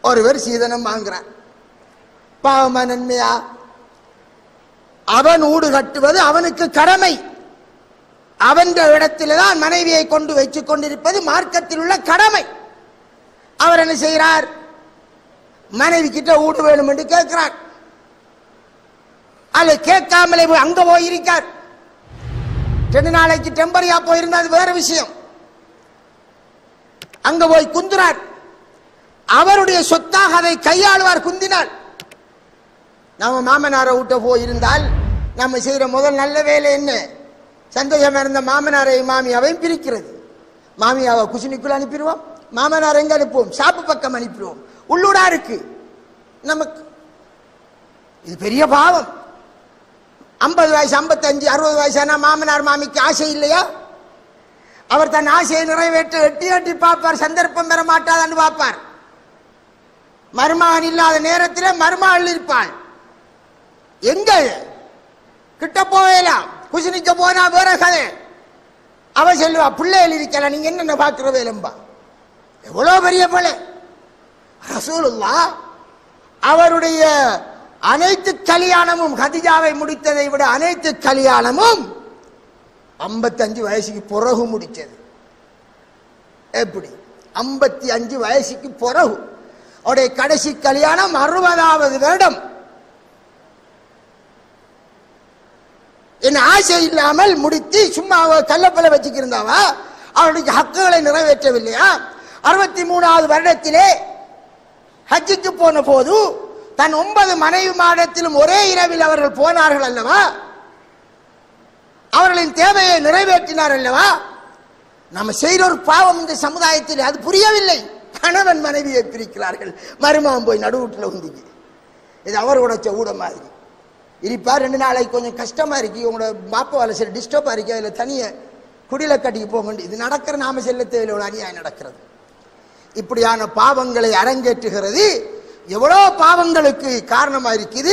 ஒருவர் சீதனம் வாங்குறார். பாவமா நன்மையா? அவன் ஊடு கட்டுவது அவனுக்கு கடமை. அவன் இடத்தில்தான் மனைவியை கொண்டு வச்சுக் கொண்டிருப்பது மார்க்கத்தில் உள்ள கடமை. அவர் என்ன செய்கிறார்? மனைவி கிட்ட ஊடு வேணும் என்று கேட்கிறார். அல்ல கேட்காமலே அங்க போயிருக்கார். 2 நாளைக்கு டெம்பரியா போயிருந்தா அது வேற விஷயம். அங்க போய் குந்துறார். அவருடைய சொத்தாக அதை கையாளுவார். குந்தினார். நம்ம மாமனாரை விட்ட போயிருந்தால் நம்ம செய்யற முதல் நல்ல வேலை என்ன? சந்தோஷமா இருந்த மாமனாரை மாமியாவையும் பிரிக்கிறது. மாமியாவை குசினிக்குள்ள அனுப்பிடுவோம், மாமனார் எங்க அனுப்புவோம்? ஷாப்பு பக்கம் அனுப்பிடுவோம். உள்ளூடா இருக்கு நமக்கு. இது பெரிய பாவம். 50 வயசு 55 60 வயசானா மாமனார் மாமிக்கு ஆசை இல்லையா? அவர் தன் ஆசையை நிறைவேற்ற எட்டி எட்டி பார்ப்பார். சந்தர்ப்பம் பெற மாட்டாதான்னு பார்ப்பார். மருமகன் இல்லாத நேரத்தில் மருமகள் இருப்பாள். எங்க கிட்ட போகலாம், குசினிக்க போனா வேற கதை. அவ சொல்லுவா, பிள்ளைகள் இருக்கலாம், நீங்க என்னென்ன பார்க்கிற வேலம்பா. எவ்வளவு பெரிய பிள்ளை. ரசூலுல்லாஹ் அவருடைய அனைத்து கல்யாணமும், கதிஜாவை முடித்ததை விட அனைத்து கல்யாணமும் 55 வயசுக்கு பிறகு முடிச்சது. எப்படி? 55 வயசுக்கு பிறகு. அவருடைய கடைசி கல்யாணம் 60வது வருடம். என் ஆசை இல்லாமல் முடித்து சும்மா கள்ளப்பல வச்சுக்கிருந்தாவா? அவருடைய ஹக்குகளை நிறைவேற்றவில்லையா? 63வது வருடத்திலே ஹஜ்ஜுக்கு போன போது தன் 9 மனைவி மாடத்திலும் ஒரே இரவில் அவர்கள் போனார்கள் அல்லவா? அவர்களின் தேவையை நிறைவேற்றினார் அல்லவா? நம்ம செய்கிற ஒரு பாவம் இந்த சமுதாயத்தில் அது புரியவில்லை. கணவன் மனைவியை பிரிக்கிறார்கள். மருமகன் போய் நடுவுட்டில் உந்திக்கு. இது அவர் உடைச்ச ஊட மாதிரி இருப்பா. 2 நாளைக்கு கொஞ்சம் கஷ்டமா இருக்கு, உங்களோட பாப்பா வேலை சரி டிஸ்டர்பா இருக்கு, அதுல தனிய குடில கட்டிக்கு போக வேண்டிய இது நடக்கிற நாம செல்ல தேவையில்லை. ஒரு அநியாயம் நடக்கிறது. இப்படியான பாவங்களை அரங்கேற்றுகிறது. எவ்வளோ பாவங்களுக்கு காரணமா இருக்குது.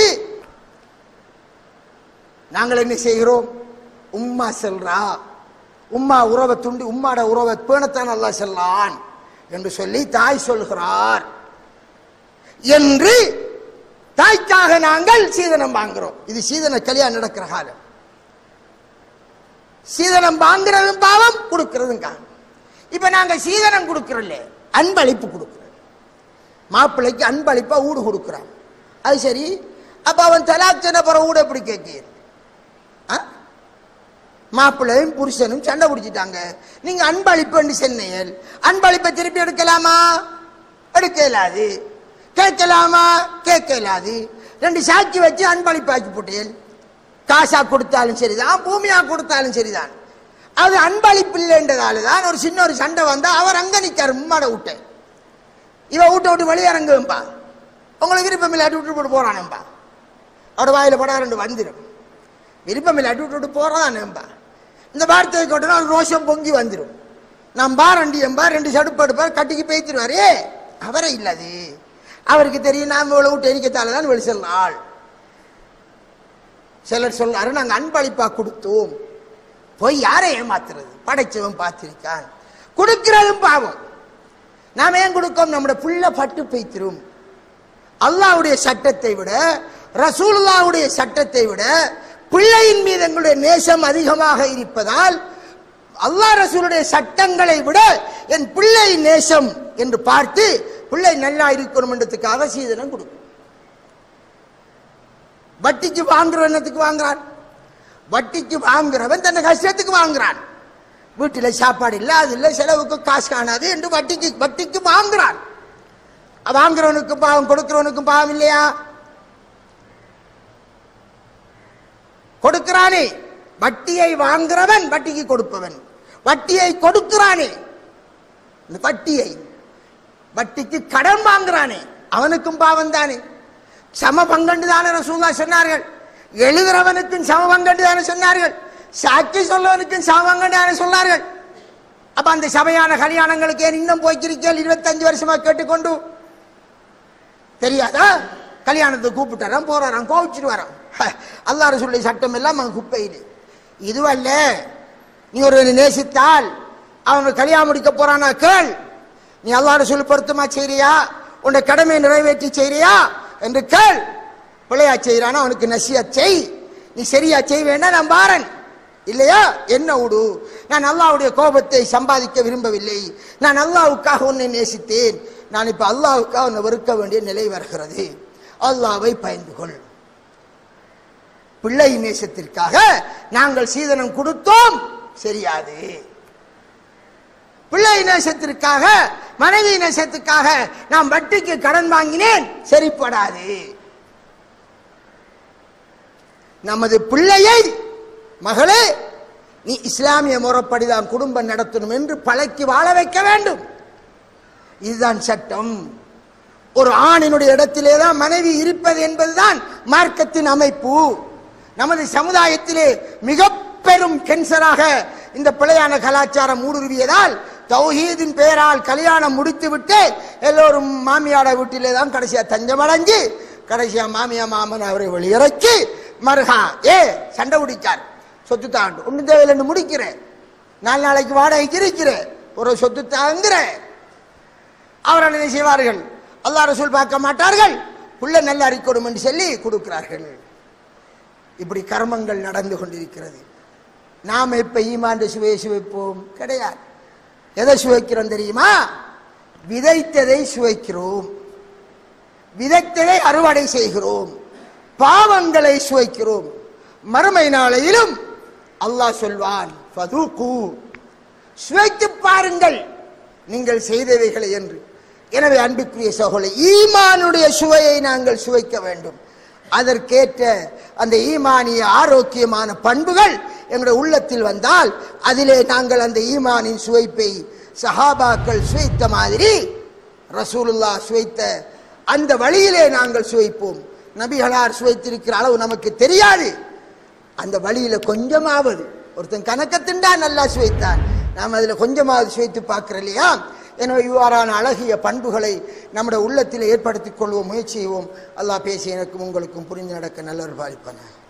நாங்கள் என்ன செய்கிறோம்? உம்மா செல்றா, உம்மா உறவை துண்டி உம்மாட உறவை பேணத்தான் அல்லாஹ் செல்லான் என்று சொல்லி தாய் சொல்கிறார் என்று தாய்க்காக நாங்கள் சீதனம் வாங்குறோம். இது சீதன கல்யாணம் நடக்கிற காலம். சீதனம் வாங்குறதும் பாவம், கொடுக்கிறதும் காலம். இப்ப நாங்க சீதனம் கொடுக்கிறோம்ல, அன்பளிப்பு கொடுக்கிறோம். மாப்பிள்ளைக்கு அன்பளிப்பா ஊடு கொடுக்கிறான். அது சரி. அப்ப அவன் தலாக் சொன்ன பிறகு ஊட எப்படி கேட்க? மாப்பிள்ளையும் புருஷனும் சண்டை பிடிச்சிட்டாங்க. நீங்க அன்பளிப்பு சென்னையில் அன்பளிப்பை திருப்பி எடுக்கலாமா? எடுக்க இயலாது. கேட்கலாமா? கேட்க இயலாது. 2 சாட்சி வச்சு அன்பளிப்பாக்கி போட்டேன். காசா கொடுத்தாலும் சரிதான், பூமியா கொடுத்தாலும் சரிதான். அது அன்பளிப்பு இல்லைன்றதால தான் ஒரு சின்ன ஒரு சண்டை வந்தா அவர் அங்க நிக்காரு. உம்மாட விட்ட இவ வீட்டை விட்டு வெளியறங்கும்பா. உங்களுக்கு விருப்பம் இல்லை, அடி விட்டு போட்டு போறானேம்பா. அவரோட வாயில படம் 2 வந்துடும். விருப்பம் இல்லை, அடி விட்டு போறானேம்பா. இந்த வார்த்தையை கொட்டனா ஒரு ரோஷம் பொங்கி வந்துடும். நான் பாரண்டி எம்பா 2 சடுப்பு எடுப்பார், கட்டிக்கு பேய்த்திருவாரு. அவரை இல்லாது அவருக்கு தெரியும். நாம் இவ்வளவு விட்டு எரிக்கத்தால்தான் வெளி செல்லாள். சிலர் சொல்றாரு, நாங்க அன்பளிப்பா கொடுத்தோம். போய் யாரை ஏமாத்துறது? படைச்சவன் பார்த்திருக்கான். கொடுக்கிறதும் பாவம். நாம ஏன் கொடுக்கோம்? நம்முடைய புள்ள பட்டு பெய்த்திரும். அல்லாஹ்வுடைய சட்டத்தை விட, ரசூலுல்லாஹ்வுடைய சட்டத்தை விட பிள்ளையின் மீது எங்களுடைய நேசம் அதிகமாக இருப்பதால் அல்லாஹ் ரசூலுடைய சட்டங்களை விட என் பிள்ளை நேசம் என்று பார்த்து பிள்ளை நல்லா இருக்கணும் என்றதுக்காக சீதனம் கொடுக்கும். வட்டிக்கு வாங்குறவனத்துக்கு வாங்குறான். வட்டிக்கு வாங்குறவன் தன்னை கஷ்டத்துக்கு வாங்குறான். வீட்டில் சாப்பாடு இல்லை, அது இல்லை, செலவுக்கு காசு காணாது என்று வட்டிக்கு வாங்குறான். வாங்குறவனுக்கும் பாவம், கொடுக்கிறவனுக்கும் பாவம் இல்லையா? கொடுக்கிறானே வட்டியை வாங்குறவன், வட்டிக்கு கொடுப்பவன். வட்டியை கொடுக்கிறானே, இந்த வட்டிக்கு கடன் வாங்குறானே அவனுக்கும் பாவம் தானே. சம பங்கண்டு தானே ரசூலுல்லாஹ் சொன்னார்கள். எழுதுறவனுக்கும் சம பங்கண்டு தானே சொன்னார்கள். சாட்சி சொல்லவனுக்கும் சம பங்கண்டு தானே சொன்னார்கள். அப்ப அந்த சபையான கல்யாணங்களுக்கு ஏன் இன்னும் போய்க்கிருக்கீர்கள்? 25 வருஷமா கேட்டுக்கொண்டு தெரியாதா? கல்யாணத்துக்கு கூப்பிட்டாராம், போறாராம், கோவிச்சுட்டு வரான். அல்லாஹ் ரசூலுடைய சட்டம் எல்லாம் அவன் குப்பையில். இதுவல்ல, நீ ஒரு நேசித்தால் அவன் கல்யாணம் முடிக்க போறானா கேள். நீ அல்லாஹ் ரசூல் பொருத்தமா செய்றியா? உன்னை கடமை நிறைவேற்றி செய்றியா என்று கேள். பிள்ளையா செய்யறானா அவனுக்கு நசிஹத் செய். நீ சரியா செய்வேன்னா நான் பாரன், இல்லையா என்ன விடு. நான் அல்லாஹ்வுடைய கோபத்தை சம்பாதிக்க விரும்பவில்லை. நான் அல்லாஹ்வுக்காக உன்னை நேசித்தேன். நான் இப்ப அல்லாஹ்வுக்காக உன்னை வெறுக்க வேண்டிய நிலை வருகிறது. அல்லாஹ்வை பயந்து கொள். பிள்ளை நேசத்திற்காக நாங்கள் சீதனம் கொடுத்தோம் சரியாது. பிள்ளை நேசத்திற்காக மனைவி நேசத்துக்காக நான் வட்டிக்கு கடன் வாங்கினேன் சரிப்படாது. நமது பிள்ளையை மகளே நீ இஸ்லாமிய முறைப்படிதான் குடும்பம் நடத்தணும் என்று பழக்கி வாழ வைக்க வேண்டும். இதுதான் சட்டம். ஒரு ஆணினுடைய இடத்திலே தான் மனைவி இருப்பது என்பதுதான் மார்க்கத்தின் அமைப்பு. நமது சமுதாயத்திலே மிக பெரும் கேன்சராக இந்த பிழையான கலாச்சாரம் ஊடுருவியதால் தௌஹீதின் பெயரால் கல்யாணம் முடித்துவிட்டு எல்லோரும் மாமியாட வீட்டிலே தான் கடைசியா தஞ்சமடைஞ்சு கடைசியா மாமியா மாமன் அவரை வெளியிறக்கி மருகா சண்டை பிடிக்கார், சொத்து தாண்டு ஒன்று தேவையில்லை முடிக்கிறேன், 4 நாளைக்கு வாடகைக்கு இருக்கிறேன், ஒரு சொத்து தாங்குற அவர்கள் என்ன செய்வார்கள்? அல்லாஹ் ரசூல் பார்க்க மாட்டார்கள், புள்ள நல்ல அறிக்கணும் என்று சொல்லி கொடுக்கிறார்கள். இப்படி கர்மங்கள் நடந்து கொண்டிருக்கிறது. நாம் இப்ப ஈமான் சுவையை சுவைப்போம் கிடையாது. எதை சுவைக்கிறோம் தெரியுமா? விதைத்ததை சுவைக்கிறோம், விதைத்ததை அறுவடை செய்கிறோம், பாவங்களை சுவைக்கிறோம். மறுமை நாளையிலும் அல்லாஹ் சொல்வான் ஃபதூகு, சுவைத்து பாருங்கள் நீங்கள் செய்தவைகளை என்று. எனவே அன்புக்குரிய சகோதரர்களே, ஈமானுடைய சுவையை நாங்கள் சுவைக்க வேண்டும். அதற்கேற்ற அந்த ஈமானிய ஆரோக்கியமான பண்புகள் எங்களுடைய உள்ளத்தில் வந்தால் அதிலே நாங்கள் அந்த ஈமானின் சுவைப்பை சஹாபாக்கள் சுவைத்த மாதிரி ரசூலுல்லாஹ் சுவைத்த அந்த வழியிலே நாங்கள் சுவைப்போம். நபிகளார் சுவைத்திருக்கிற அளவு நமக்கு தெரியாது. அந்த வழியில கொஞ்சமாவது ஒருத்தன் கணக்கத்தின்டா நல்லா சுவைத்தான், நாம் அதில் கொஞ்சமாவது சுவைத்து பார்க்கிறோம் இல்லையா? எனவே இவ்வாறான அழகிய பண்புகளை நம்முடைய உள்ளத்தில் ஏற்படுத்திக் கொள்வோம், முயற்சி செய்வோம். அல்லாஹ் பேசி எனக்கும் உங்களுக்கும் புரிந்து நடக்க நல்லவர் பாலிப்பான.